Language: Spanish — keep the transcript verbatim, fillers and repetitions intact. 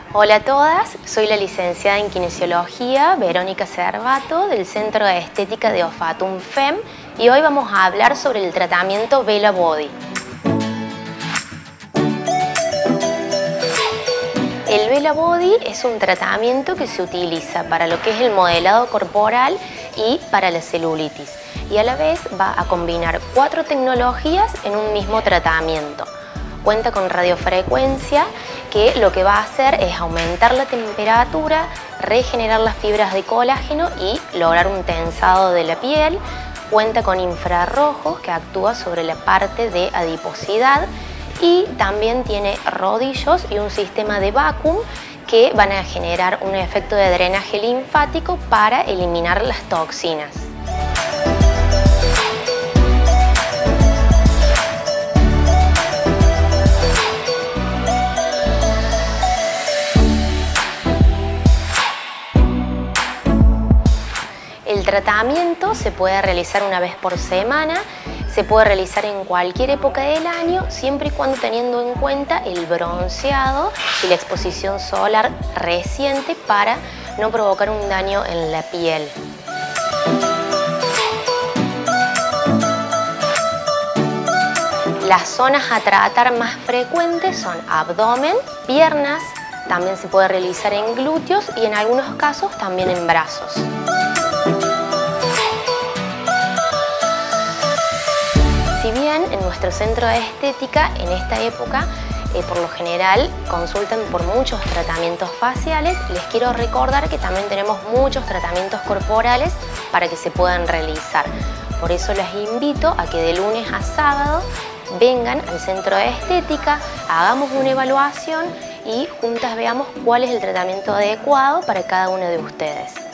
Hola a todas, soy la licenciada en Kinesiología Verónica Cervato del Centro de Estética de Ofatum Fem y hoy vamos a hablar sobre el tratamiento Vela Body. El Vela Body es un tratamiento que se utiliza para lo que es el modelado corporal y para la celulitis y a la vez va a combinar cuatro tecnologías en un mismo tratamiento. Cuenta con radiofrecuencia, que lo que va a hacer es aumentar la temperatura, regenerar las fibras de colágeno y lograr un tensado de la piel. Cuenta con infrarrojos, que actúa sobre la parte de adiposidad, y también tiene rodillos y un sistema de vacuum que van a generar un efecto de drenaje linfático para eliminar las toxinas. El tratamiento se puede realizar una vez por semana, se puede realizar en cualquier época del año, siempre y cuando teniendo en cuenta el bronceado y la exposición solar reciente para no provocar un daño en la piel. Las zonas a tratar más frecuentes son abdomen, piernas, también se puede realizar en glúteos y en algunos casos también en brazos. Si bien en nuestro centro de estética en esta época eh, por lo general consultan por muchos tratamientos faciales, les quiero recordar que también tenemos muchos tratamientos corporales para que se puedan realizar. Por eso les invito a que de lunes a sábado vengan al centro de estética, hagamos una evaluación y juntas veamos cuál es el tratamiento adecuado para cada uno de ustedes.